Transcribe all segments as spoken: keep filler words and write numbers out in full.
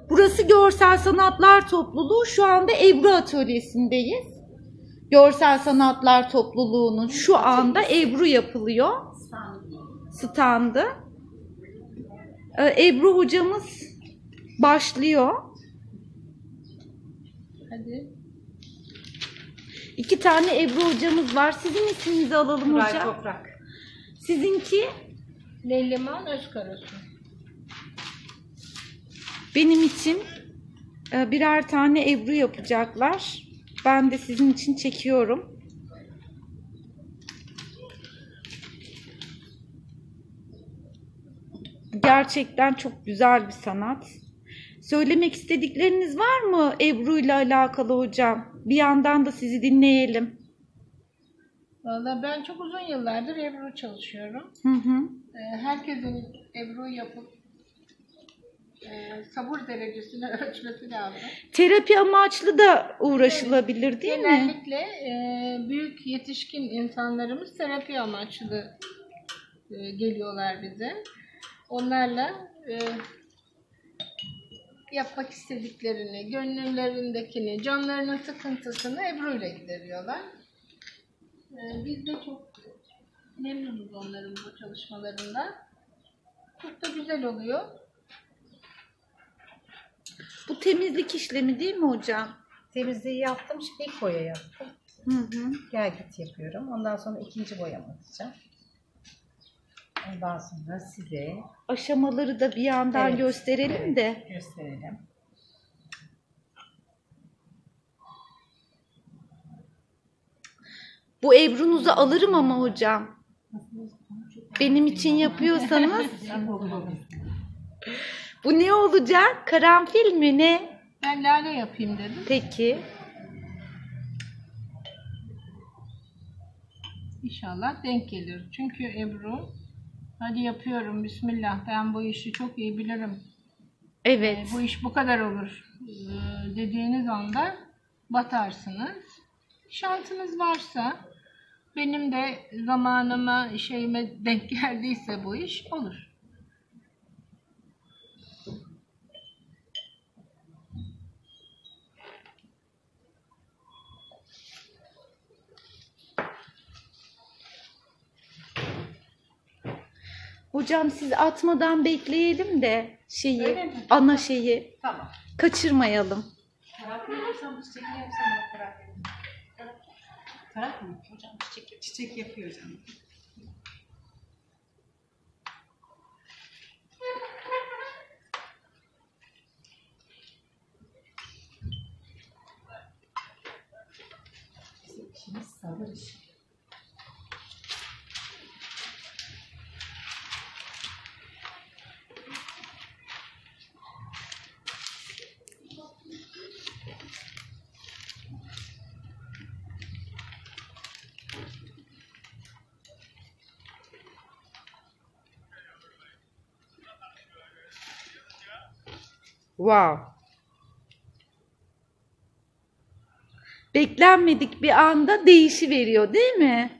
Burası Görsel Sanatlar Topluluğu. Şu anda Ebru Atölyesi'ndeyiz. Görsel Sanatlar Topluluğu'nun şu anda Ebru yapılıyor. Standı. Ee, Ebru hocamız başlıyor. Hadi. İki tane Ebru hocamız var. Sizin isminizi alalım Nuray hocam. Toprak. Sizinki? Leyliman Özkarasu. Benim için birer tane Ebru yapacaklar. Ben de sizin için çekiyorum. Gerçekten çok güzel bir sanat. Söylemek istedikleriniz var mı Ebru ile alakalı hocam? Bir yandan da sizi dinleyelim. Vallahi ben çok uzun yıllardır Ebru çalışıyorum. Hı hı. Herkesin Ebru yapıp e, sabır derecesini ölçmesi lazım. Terapi amaçlı da uğraşılabilir evet. Değil Genellikle, mi? Genellikle e, büyük yetişkin insanlarımız terapi amaçlı e, geliyorlar bize. Onlarla e, yapmak istediklerini, gönüllerindekini, canlarının sıkıntısını Ebru ile gideriyorlar. E, biz de çok memnunuz onların bu çalışmalarında. Çok da güzel oluyor. Bu temizlik işlemi değil mi hocam? Temizliği yaptım, şimdi ilk boya yaptım. Hı hı. Gel git yapıyorum. Ondan sonra ikinci boyamı atacağım. Ondan sonra size aşamaları da bir yandan evet, gösterelim evet, de. Gösterelim. Bu Ebru'nuzu alırım ama hocam. Benim için yapıyorsanız. Bu ne olacak? Karanfil mi ne? Ben lale yapayım dedim. Peki. İnşallah denk gelir. Çünkü Ebru, hadi yapıyorum bismillah ben bu işi çok iyi bilirim. Evet. Ee, bu iş bu kadar olur ee, dediğiniz anda batarsınız. Şansınız varsa benim de zamanıma şeyime denk geldiyse bu iş olur. Hocam siz atmadan bekleyelim de şeyi, ana şeyi. Tamam. Kaçırmayalım. Tarak mı yapsam, çiçek mi yapsam? Tarak. Tarak mı? Hocam çiçek, çiçek yapıyor hocam. Bizim işimiz sabır işi. Wow. Beklenmedik bir anda değişiveriyor değil mi?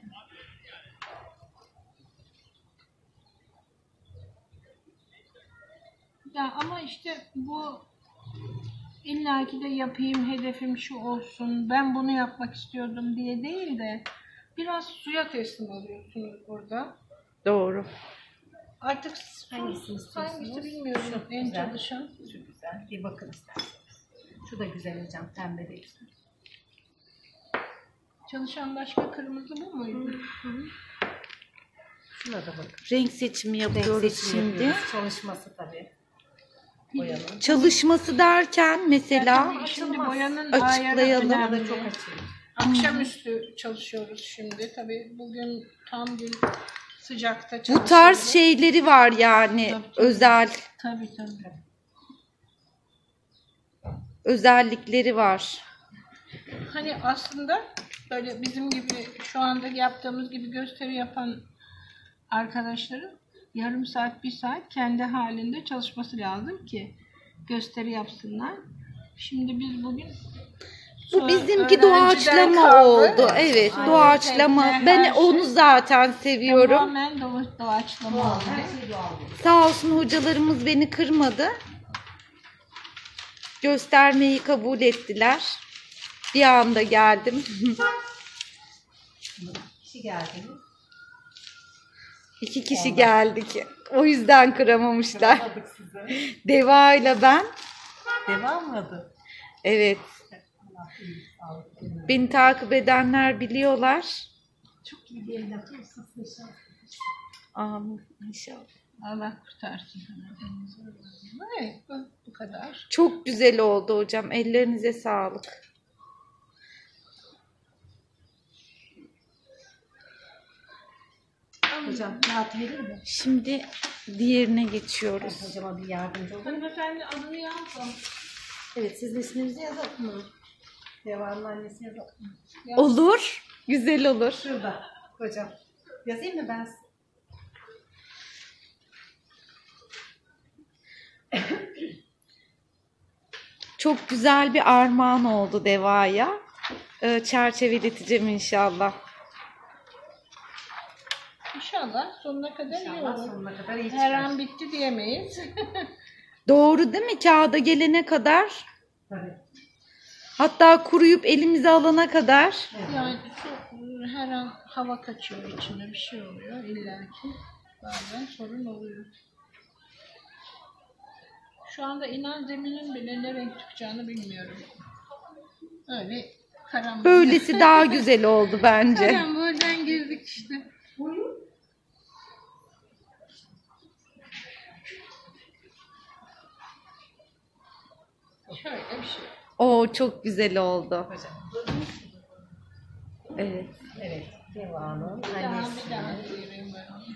Ya ama işte bu illaki de yapayım, hedefim şu olsun, ben bunu yapmak istiyordum diye değil de biraz suya teslim oluyorsunuz burada. Doğru. Artık Hangisini istiyorsunuz? hangisi bilmiyorum. Şu En güzel. çalışan. Şu güzel. Bir bakın isterseniz. Şu da güzel hocam. Pembe de güzel. Çalışan başka kırmızı bu muydu? Hı hı. Şuna da bakın. Renk seçimi yapıyoruz Renk seçimi şimdi. yapıyoruz. Çalışması tabii. Boyanın. Çalışması derken mesela Yani şimdi boyanın açıklayalım. ayarı Daha da önemli. çok açılır. Akşamüstü çalışıyoruz şimdi. Tabii bugün tam gün sıcakta bu çalışıyoruz. tarz şeyleri var yani Tabii, tabii. özel Tabii tabii. özellikleri var. Hani aslında böyle bizim gibi şu anda yaptığımız gibi gösteri yapan arkadaşların yarım saat, bir saat kendi halinde çalışması lazım ki gösteri yapsınlar. Şimdi biz bugün Bu bizimki öğrenciden doğaçlama kaldı. oldu. Evet, Aynen. doğaçlama. Her Ben şey onu zaten seviyorum. Tamamen doğa- doğaçlama oldu. Sağ olsun hocalarımız beni kırmadı. göstermeyi kabul ettiler. Bir anda geldim. Kişi geldiniz. İki kişi geldik. O yüzden kıramamışlar. Kıramadık size. Deva ile ben. Devam mı adı? Evet. Allah iyilik, sağlık verin. Beni takip edenler biliyorlar. Çok iyi bir evlat olsun inşallah. Amin inşallah. Allah kurtarsın. Evet, bu, bu kadar. Çok güzel oldu hocam. Ellerinize sağlık. Hocam rahat verir mi? Şimdi diğerine geçiyoruz. Hocama bir yardımcı olun. Hanımefendi adını yazın. Evet, siz de isminizi yazalım mı? Devamlı annesi yazalım mı? Olur. Güzel olur. Şurada hocam. Yazayım mı ben size? Çok güzel bir armağan oldu Deva'ya. Ee, çerçeveleteceğim inşallah. İnşallah sonuna kadar iyi İnşallah olur. sonuna kadar iyi Her çıkar. an bitti diyemeyiz. Doğru değil mi? Kağıda gelene kadar. Tabii. Hatta kuruyup elimize alana kadar. Yani şu, her an hava kaçıyor içine, bir şey oluyor illaki. Bazen sorun oluyor. Şu anda inan zeminin bile ne renk çıkacağını bilmiyorum. Öyle karambol. Böylesi daha güzel oldu bence. Karambolden girdik işte. Şöyle bir şey. Oo çok güzel oldu. Hocam. Evet. Evet. Devamlı. Bir daha Annesi. bir daha gireyim ben onu.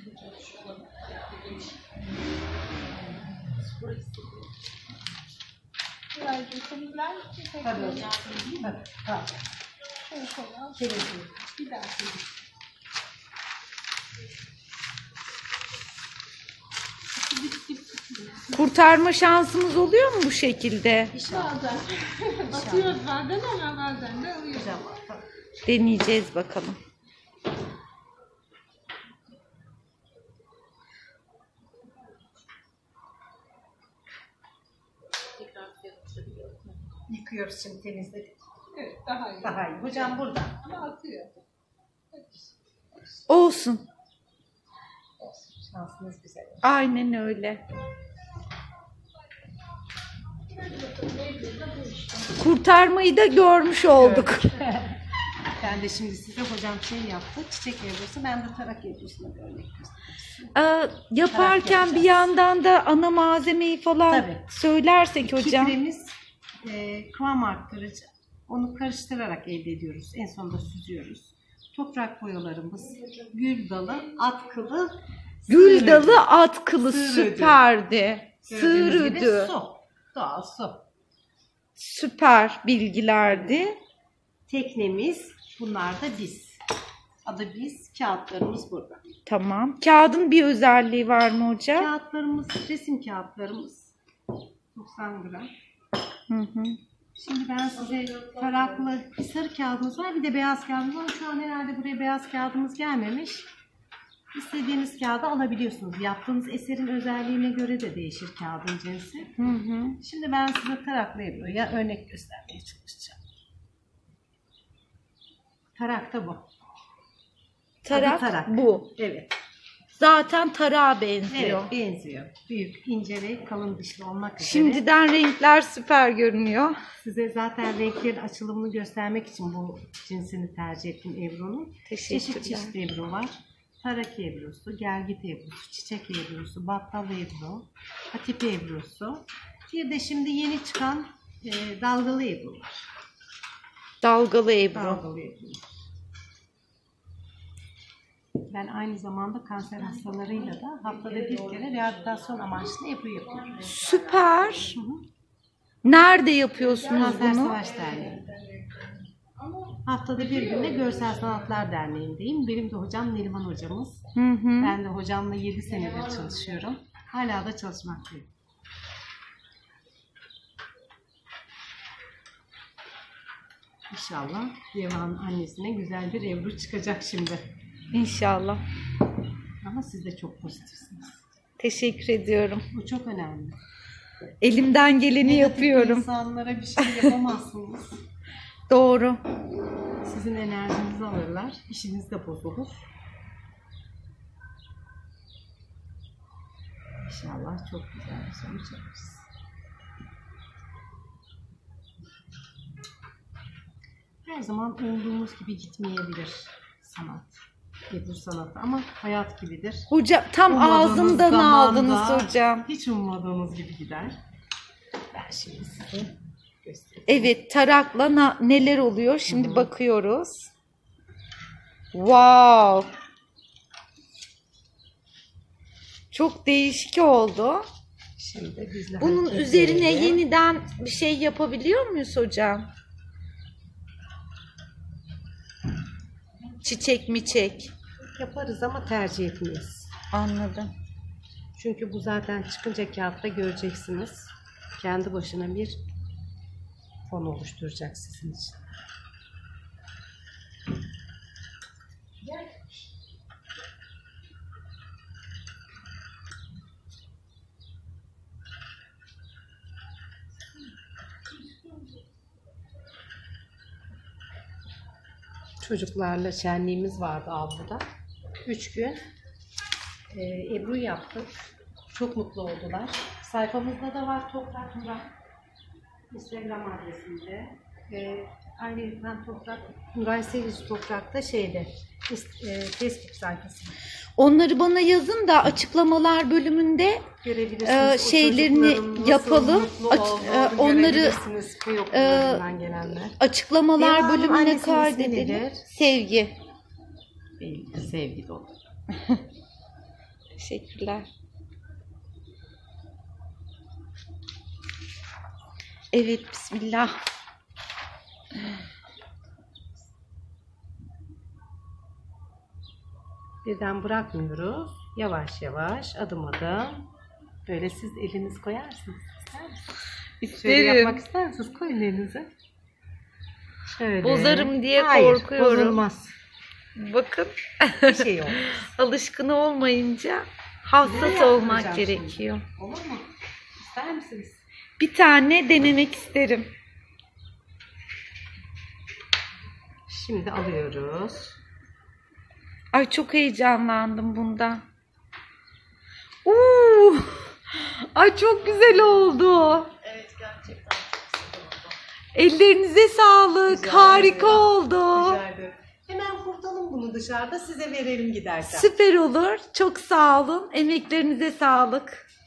Birazcık temizler misin? Tabii hocam. Tabii. Tamam. Şöyle şöyle al. Gelin. Bir daha gireyim. Kurtarma şansımız oluyor mu bu şekilde? Bazen. Batıyoruz bazen ama bazen de oluyor. Hocam. Tamam. Deneyeceğiz bakalım. Yıkıyoruz şimdi, temizledik. Evet daha iyi. Daha iyi. Hocam burada. Ama atıyor. Olsun. Şansınız güzel. Aynen öyle. Kurtarmayı da görmüş olduk. Ben de şimdi size hocam şey yaptı. Çiçek evrosu. Ben de tarak evrosuna bir örnek göstereyim. Ee, yaparken bir yandan da ana malzemeyi falan Tabii. söylersek hocam. Kitremiz e, kıvam arttırıcı. Onu karıştırarak elde ediyoruz. En sonunda süzüyoruz. Toprak boyalarımız, gül dalı, at kılı, Gül sığır dalı ödü. at kılı Sığır ödü. süperdi. Sığır Gördüğünüz gibi ödü. su. Doğal su. Süper bilgilerdi. Teknemiz, bunlar da biz. Adı biz, kağıtlarımız burada. Tamam. Kağıdın bir özelliği var mı hocam? Kağıtlarımız, resim kağıtlarımız doksan gram. Hı hı. Şimdi ben size taraklı bir sarı kağıdımız var, bir de beyaz kağıdımız var. Şu an herhalde buraya beyaz kağıdımız gelmemiş. İstediğiniz kağıdı alabiliyorsunuz. Yaptığınız eserin özelliğine göre de değişir kağıdın cinsi. Hı hı. Şimdi ben size taraklı ebruya örnek göstermeye çalışacağım. Tarak da bu. Tarak, Adı tarak. bu. Evet. Zaten tarağa benziyor. Evet, benziyor. Büyük, ince ve kalın dişli olmak üzere. Şimdiden renkler süper görünüyor. Size zaten renklerin açılımını göstermek için bu cinsini tercih ettim Ebru'nun. Teşekkürler. Çeşit çeşit Ebru var. Tarak ebrusu, gelgit ebrusu, çiçek ebrusu, battal ebru, hatipi ebrusu. Bir de şimdi yeni çıkan e, dalgalı ebru var. Dalgalı ebru. Dalgalı ebru. Ben aynı zamanda kanser hastalarıyla da haftada bir kere rehabilitasyon amaçlı ebru yapıyorum. Süper. Nerede yapıyorsunuz Kanser bunu? Savaş Derneği'nde. Haftada bir günde Görsel Sanatlar Derneği'ndeyim. Benim de hocam Neriman hocamız. Hı hı. Ben de hocamla yedi senedir çalışıyorum. Hala da çalışmaktayım. İnşallah Deva'nın annesine güzel bir Ebru çıkacak şimdi. İnşallah. Ama siz de çok pozitifsiniz. Teşekkür ediyorum. Bu çok önemli. Elimden geleni yapıyorum. İnsanlara bir şey yapamazsınız. Doğru. Sizin enerjinizi alırlar. İşiniz de bozulur. İnşallah çok güzel bir sonuç alırız. Her zaman olduğumuz gibi gitmeyebilir sanat. Ebru sanatı ama hayat gibidir. Hocam tam Ummadığınız ağzımdan zamanda aldınız hocam. Hiç ummadığınız gibi gider. Ben şimdi size göstereyim. Evet, tarakla na- neler oluyor? Şimdi Hı-hı. bakıyoruz. Wow. Çok değişik oldu. Şimdi bizle bunun üzerine edelim. Yeniden bir şey yapabiliyor muyuz hocam? Çiçek mi çek? Yaparız ama tercih etmeyiz. Anladım. Çünkü bu zaten çıkınca kağıtta göreceksiniz. Kendi başına bir fon oluşturacak sizin için. Çocuklarla şenliğimiz vardı avluda. Üç gün e, Ebru yaptık. Çok mutlu oldular. Sayfamızda da var Toprak Nuray. Instagram adresinde. E, ayrıca Toprak Nuray Sevici Toprak'ta şeyde e, Facebook sayfasında. Onları bana yazın da açıklamalar bölümünde e, şeylerini yapalım. Aç, e, onları e, açıklamalar Devamlı bölümüne kaydedelim. Sevgi. Belki sevgi dolu. Teşekkürler. Evet, bismillah. Birden bırakmıyoruz. Yavaş yavaş, adım adım. Böyle siz eliniz koyarsınız. İster misiniz? İsterim. Şöyle yapmak ister misiniz? Koyun elinize. Şöyle. Bozarım diye Hayır, korkuyorum. Bozulmaz. Bakın. Bir şey olmaz. Alışkın olmayınca hassas olmak gerekiyor. Şimdi. Olur mu? İster misiniz? Bir tane denemek isterim. Şimdi alıyoruz. Ay çok heyecanlandım bundan. Uuu. Ay çok güzel oldu. Evet, gerçekten çok güzel oldu. Ellerinize sağlık. Rica Harika ederim. oldu. Rica ederim. Hemen kurtalım bunu dışarıda, size verelim giderken. Süper olur. Çok sağ olun. Emeklerinize sağlık.